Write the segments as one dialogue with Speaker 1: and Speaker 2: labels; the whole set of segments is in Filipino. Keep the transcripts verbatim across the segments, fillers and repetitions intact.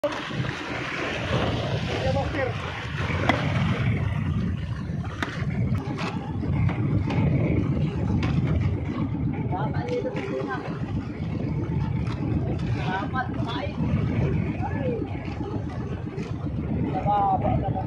Speaker 1: Salamat, kumain. Nababa naman.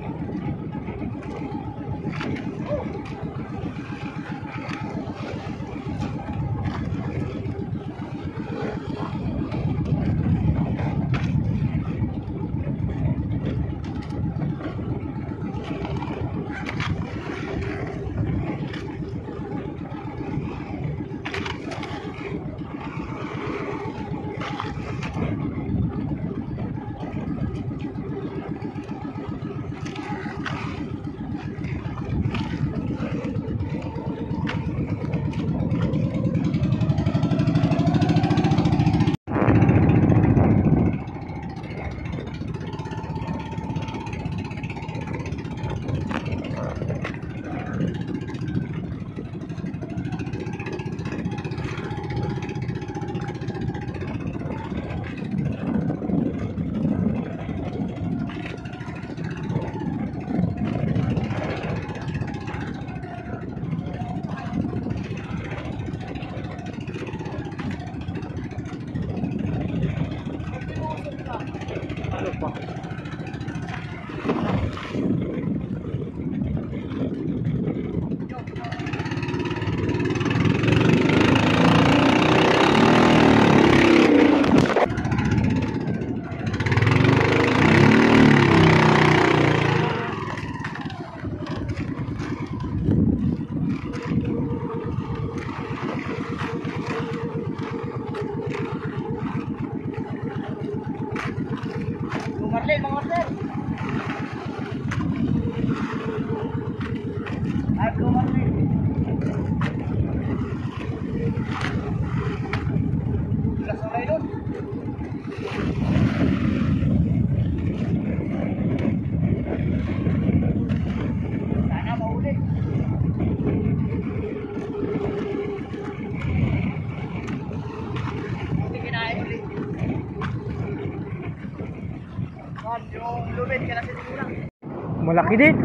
Speaker 1: Ano pa? Marlin, mga sir. Ay, go Marlin. Bilas na kayo doon. Sana mahuli. Hindi kinain ulit. Yung lubid ka na sa tigulang.
Speaker 2: Malaki din.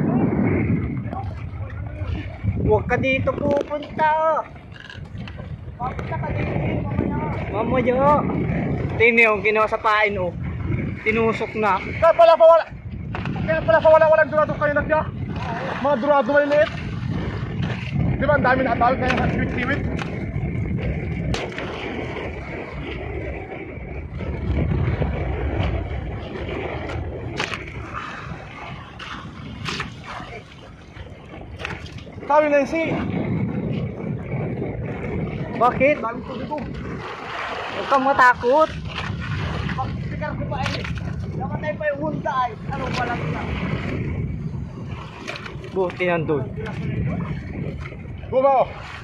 Speaker 1: Huwag ka dito pupunta oh. Papunta ka dito mamaya.
Speaker 2: Mamaya. Tingnan yung ginawa sa pain oh. Tinusok na.
Speaker 3: Kaya pala pa wala. Kaya pala pa wala walang durado kayo na siya. Mga durado may liit. Di ba ang dami na atawid kaya sa siwit-siwit. Sabi na yung si.
Speaker 2: Bakit?
Speaker 3: Dami ko dito.
Speaker 2: Huwag kang matakot.
Speaker 1: Pagkikar ko pa eh. Namatay pa yung hunta ay. Ano pala sila?
Speaker 2: Buti nandun.
Speaker 3: Bumo.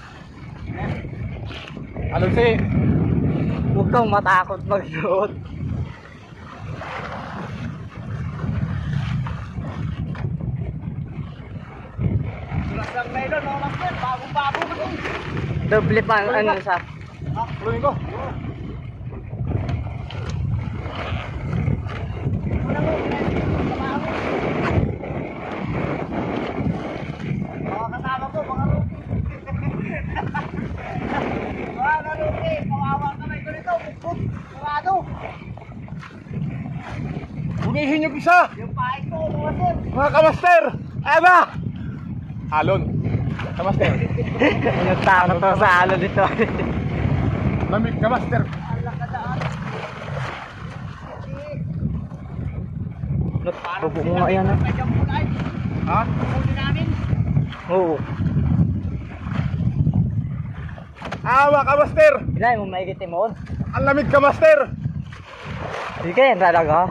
Speaker 3: Ano si?
Speaker 2: Huwag kang matakot magsuot.
Speaker 1: Sulas lang na ilo, mga master. Bago-bago ka doon.
Speaker 2: Doble pa ang ano sa.
Speaker 3: Ha? Tuloy ko.
Speaker 1: Una mo, kasama mo. Mga kasama ko, mga rupi. Mga rupi, kawawa kamay ko nito. Bukod, sarado.
Speaker 3: Bunihin yung isa.
Speaker 1: Yung pahay ko, mga sir.
Speaker 3: Mga kamaster. Ayan na. Alon. Kamaster.
Speaker 2: Natakot ako sa alon dito.
Speaker 3: Lamig kamaster.
Speaker 1: Allah ka daan.
Speaker 2: Bubo mo nga yan ah.
Speaker 1: Medyo kulay.
Speaker 3: Ha?
Speaker 1: Huli namin.
Speaker 2: Oo.
Speaker 3: Ah, mga kamaster.
Speaker 2: Bilay mo maigitin mo.
Speaker 3: Ang lamig kamaster.
Speaker 2: Sige, yan talaga.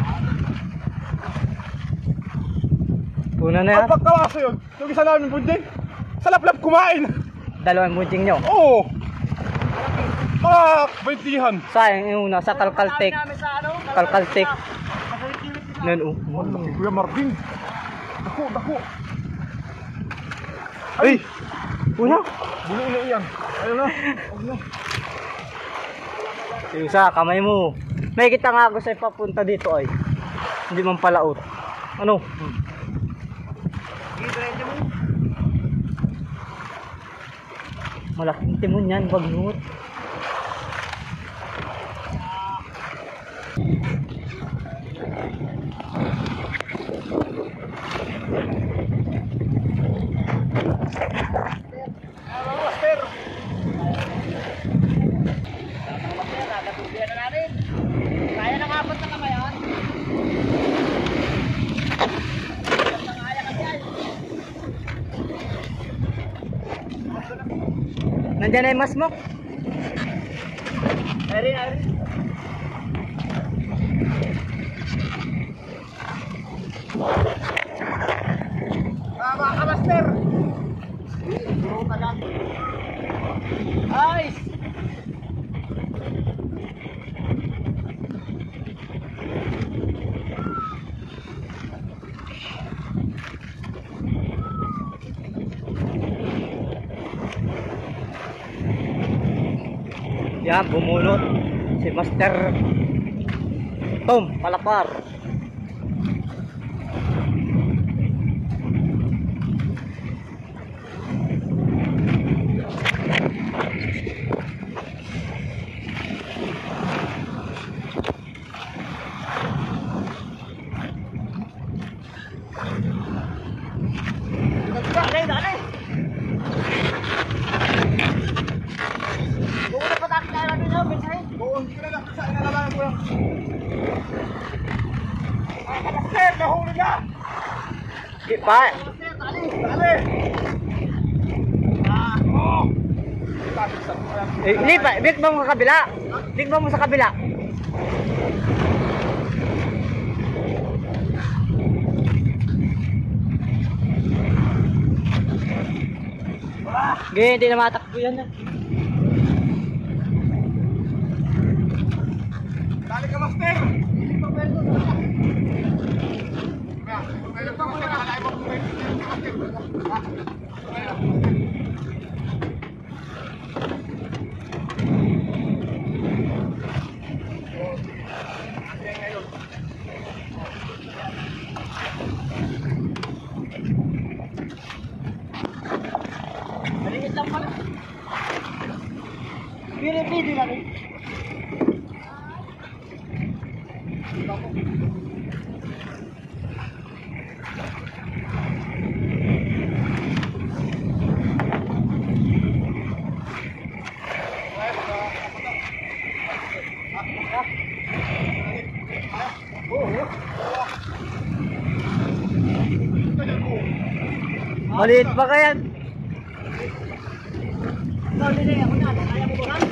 Speaker 2: Una na yan.
Speaker 3: Ang pagkawaso yun. Yung isa namin bunjing. Sa laplap kumain.
Speaker 2: Dalawang bunting nyo.
Speaker 3: Oo. Mga baitihan.
Speaker 2: Sayang yung una sa kalkaltek.
Speaker 1: Namin sa ano?
Speaker 2: Kalkaltek.
Speaker 1: Masalikiwit sila.
Speaker 2: Nun oh.
Speaker 3: Oh, laki Kuya Martin. Dako, dako.
Speaker 2: Ay! Una!
Speaker 3: Bulo na yan. Ayun na. Ayun na.
Speaker 2: Yung isa, kamay mo. May kita nga ako sa'yo papunta dito ay. Hindi man palaot. Ano? Malaking timon yan, bagnot.
Speaker 1: Kaya ng apat na kamay yan.
Speaker 2: Nandiyan na yung masmok.
Speaker 1: Ari, ari.
Speaker 3: Ah, mga kamaster!
Speaker 1: Nice!
Speaker 2: Yan, bumunot si Master Tom Palapar.
Speaker 1: Dali, dali! Bumunot pa tayo na natin yun, bensahin.
Speaker 3: Oo, hindi ko na lang sa inalaman ko lang. Mga kamaster, nahuli na!
Speaker 2: Di pa.
Speaker 1: Master, dali!
Speaker 3: Dali! Ah, oo!
Speaker 2: Eh, lipa, big mo sa kabila. Big mo sa kabila. Gaya, hindi na matakbo yan. ah.
Speaker 3: Dali ka, master! Hindi pa pwede ko na. Kaya, pwede ka, master, nakalain mo kung pwede ka, master. Ah, kaya.
Speaker 1: Maliit lang pala. Pili-pili natin.
Speaker 2: Maliit pa kaya.
Speaker 1: Ikaw, Lili, ako na. Kaya mo ba lang?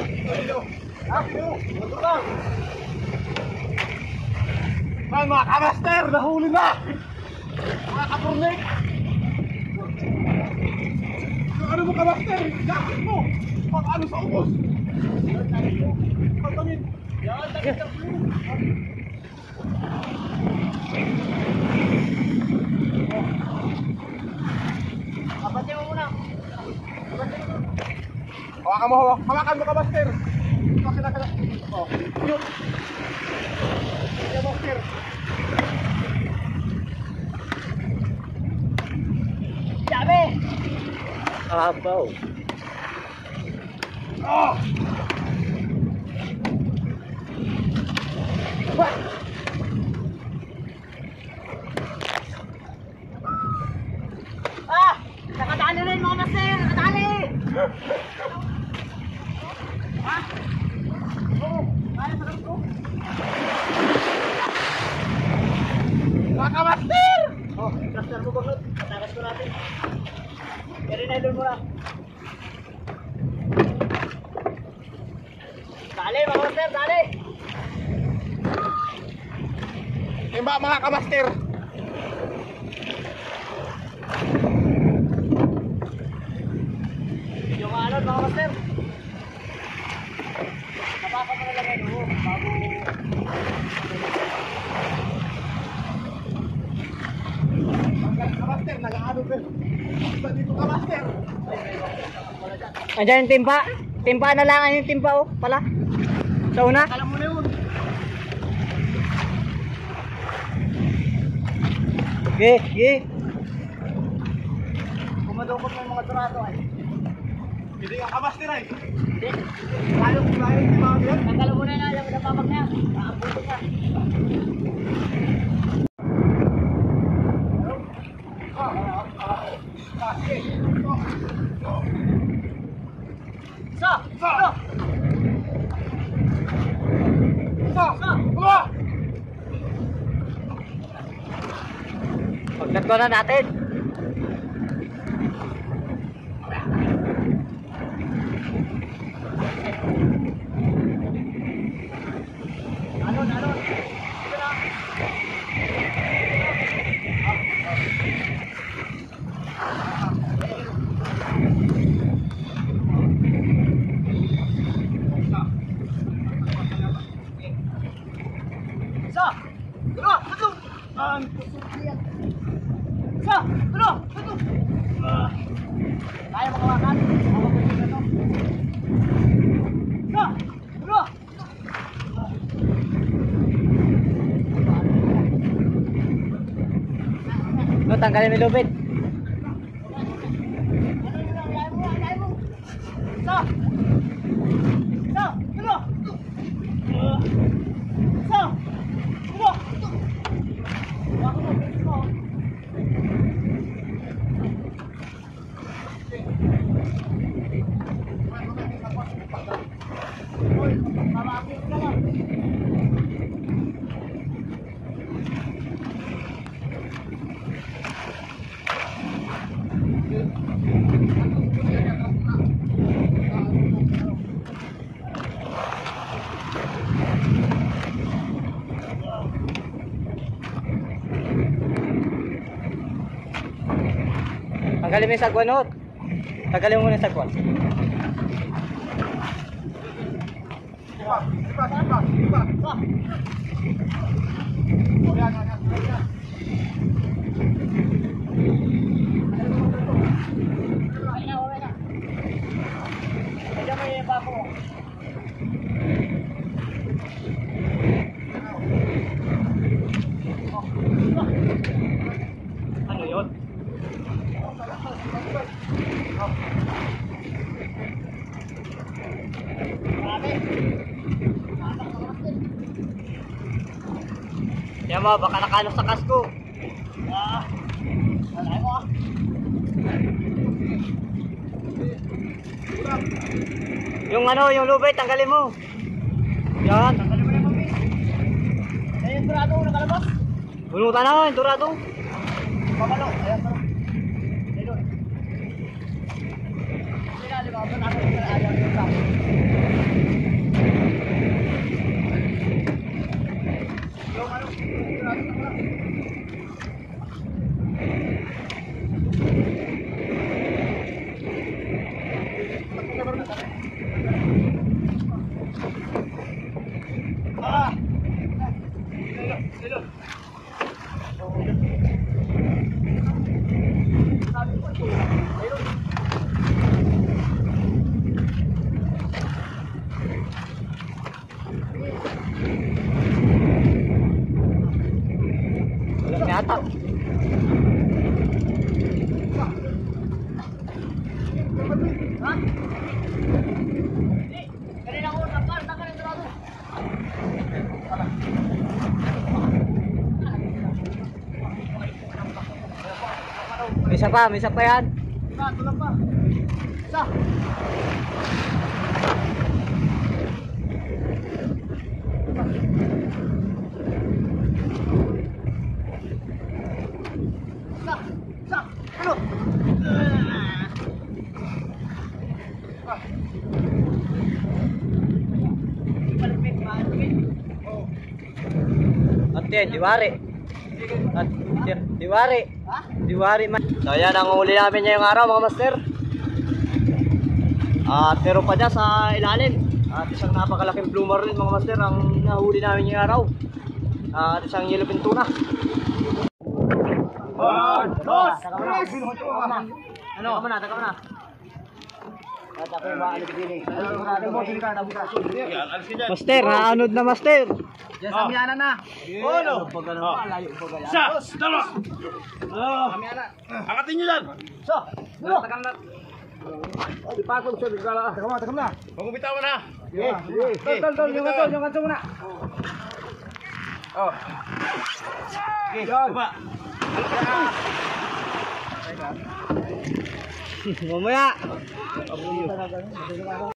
Speaker 3: Ay, mga kamaster, nahuli na! Mga kapurnik! Yung ano mo, kamaster? Jacket mo! Pag ano sa ubos? Pagtamit!
Speaker 1: Yan, dali ka po. Abati mo muna. Abati mo.
Speaker 3: Hawakan mo, hawakan. Hawakan mo, kamaster! Ito, kinakala. Oh, yun! Yan, master!
Speaker 1: Sabi!
Speaker 2: Abaw.
Speaker 3: Oh!
Speaker 1: Ah! Nakadali rin mga master! Nakadali! Ha? Oo. Kaya sa ko.
Speaker 3: Mga kamaster!
Speaker 1: Oh, master mo ba? Patakas ko natin. Kaya na doon muna. Dali mga master! Dali!
Speaker 3: Timba, mga kamaster!
Speaker 1: Yung ano mga master? Napapa mo nalagay mo bago...
Speaker 3: Kamaster, nag-ano ba? Iba dito, kamaster!
Speaker 2: Andiyan yung timpa. Timpa na lang yung timpa oh, pala. Sa una.
Speaker 1: Alam mo na yun. Ge, ge.
Speaker 2: Kumadukot mo yung mga turado ay.
Speaker 3: Hindi ang kabas nila eh.
Speaker 2: Hindi.
Speaker 3: Tayo kung tayo yung mga yan.
Speaker 2: Tanggalin mo na na yung napapag na yan. Nakabuto ka. Sa! Sa!
Speaker 3: Sa! Sa!
Speaker 1: Pagkat na natin.
Speaker 2: Alon, alon. Sa! Duro! Duro!
Speaker 3: Ang
Speaker 2: Sa! Duro! Duro! Kaya makawakan. Makawakan na to. Sa! Duro!
Speaker 1: No, tanggalin mo yung lubid.
Speaker 2: Sa! Sa! Duro! Sa! Duro! Ako mo, bilis mo. Mabakit ka lang.
Speaker 1: Tanggalin mo yung sagwan, no? Tanggalin mo muna yung sagwan.
Speaker 3: Iba, iba, iba, iba. Yan, yan, yan, yan.
Speaker 2: Okay na, okay na. Medyo may bako.
Speaker 1: Ano yun? Yan mo, baka nakalok sa kasko.
Speaker 2: Ah, wala mo ah.
Speaker 1: Yung ano, yung lubid, tanggalin mo. Yan.
Speaker 2: Tanggalin mo na yung mabis. Ayun yung turado ko nakalabas.
Speaker 1: Bunutan na, yung turado.
Speaker 2: Pamalo, ayan to. Ayun. Pinali ba? Ba't ako yung ayaw yung tao? Yung ano, yung turado na pala. Ah! Ayun, ayun. Sabi ko ito. Ayun.
Speaker 1: Wala na yata.
Speaker 2: Ha? Hindi. Kanina ko napar, taka ng turado.
Speaker 1: May isa pa, may isa pa yan.
Speaker 2: Isa, tulang pa. Isa. Isa, isa. Ano? Malupit, malupit.
Speaker 1: At yan, diwari. At yan, diwari.
Speaker 2: Ha?
Speaker 1: Diwari man. So yan, ang uli namin ngayong araw mga master. At meron pa dyan sa ilalim. At isang napakalaking bloomer rin mga master ang nahuli namin ngayong araw. At isang yellowfin tuna.
Speaker 3: One, dos,
Speaker 2: Taka mo na.
Speaker 3: tres.
Speaker 2: Taka mo na. Ano? Taka mo na, taka mo na.
Speaker 1: At ako yung maaalik din eh. Ano mo, sili ka na bukas.
Speaker 2: Master, naanod na master.
Speaker 1: Diyan sa miyana na.
Speaker 3: Oh, no.
Speaker 1: Pag ano pa, layo pa gaya.
Speaker 3: Isa, dalawa. Ah, Akatin nyo yan.
Speaker 1: So, tagal na.
Speaker 3: Di pa ako siya nagkala. Teka mo, teka mo na. Huwag mo bitawan na.
Speaker 1: Eh, tol, tol, tol, yung ato, yung ato muna.
Speaker 3: Oh. Okay, baba.
Speaker 2: Mamaya.